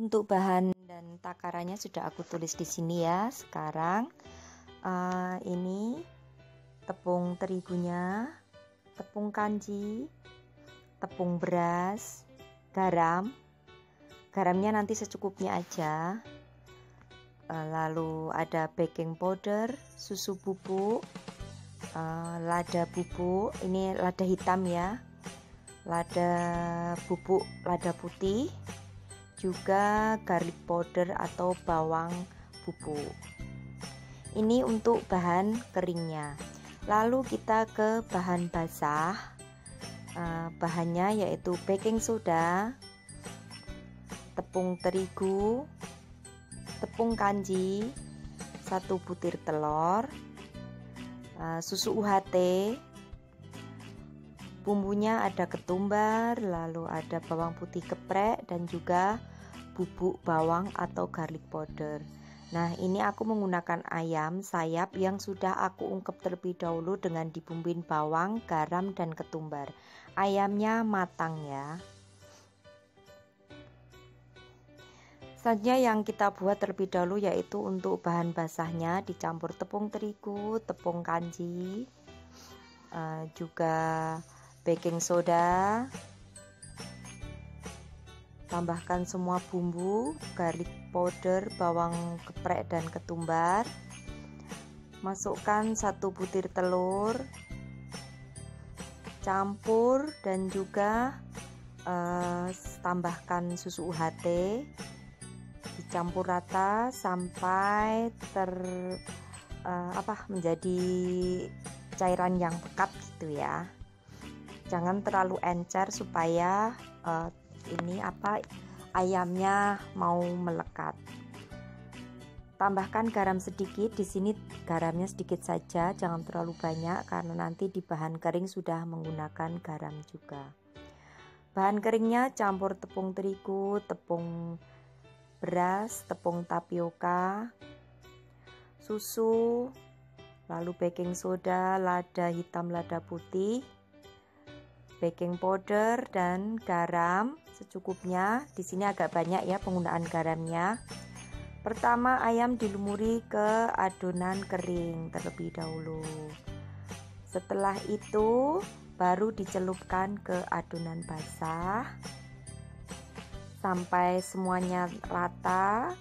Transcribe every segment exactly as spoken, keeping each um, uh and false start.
Untuk bahan dan takarannya sudah aku tulis di sini ya. Sekarang uh, ini tepung terigunya, tepung kanji, tepung beras, garam. Garamnya nanti secukupnya aja. Uh, lalu ada baking powder, susu bubuk, uh, lada bubuk. Ini lada hitam ya. Lada bubuk, lada putih. Juga garlic powder atau bawang bubuk. Ini untuk bahan keringnya. Lalu kita ke bahan basah. uh, Bahannya yaitu baking soda, tepung terigu, tepung kanji, satu butir telur, uh, susu U H T. Bumbunya ada ketumbar, lalu ada bawang putih geprek dan juga bubuk bawang atau garlic powder. Nah, ini aku menggunakan ayam sayap yang sudah aku ungkep terlebih dahulu dengan dibumbuin bawang, garam dan ketumbar. Ayamnya matang ya. Selanjutnya yang kita buat terlebih dahulu yaitu untuk bahan basahnya dicampur tepung terigu, tepung kanji, uh, juga baking soda, tambahkan semua bumbu, garlic powder, bawang geprek dan ketumbar, masukkan satu butir telur, campur dan juga uh, tambahkan susu U H T, dicampur rata sampai ter uh, apa menjadi cairan yang pekat gitu ya. Jangan terlalu encer supaya uh, ini apa ayamnya mau melekat. Tambahkan garam sedikit. Di sini garamnya sedikit saja, jangan terlalu banyak karena nanti di bahan kering sudah menggunakan garam juga. Bahan keringnya campur tepung terigu, tepung beras, tepung tapioka, susu, lalu baking soda, lada hitam, lada putih, baking powder dan garam secukupnya. Di sini agak banyak ya penggunaan garamnya. Pertama ayam dilumuri ke adonan kering terlebih dahulu. Setelah itu baru dicelupkan ke adonan basah sampai semuanya rata.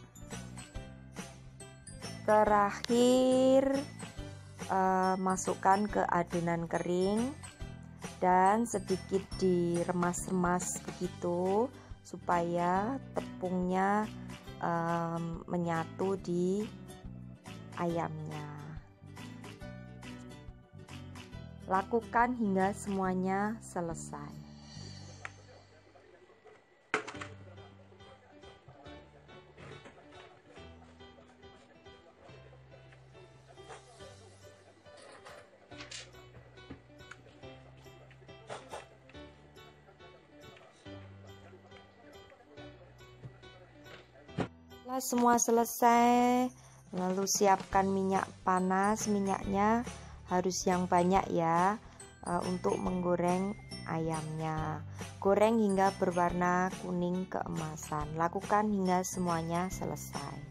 Terakhir uh, masukkan ke adonan kering dan sedikit diremas-remas begitu supaya tepungnya um, menyatu di ayamnya. Lakukan hingga semuanya selesai. Setelah semua selesai, lalu siapkan minyak panas. Minyaknya harus yang banyak ya, uh, untuk menggoreng ayamnya. Goreng hingga berwarna kuning keemasan. Lakukan hingga semuanya selesai.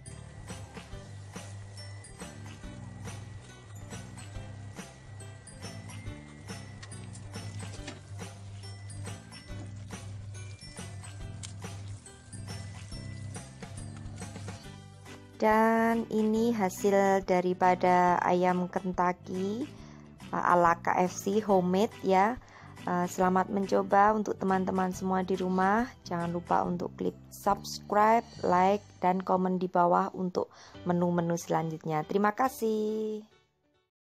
Dan ini hasil daripada ayam Kentucky ala K F C homemade ya. Selamat mencoba untuk teman-teman semua di rumah. Jangan lupa untuk klik subscribe, like, dan komen di bawah untuk menu-menu selanjutnya. Terima kasih.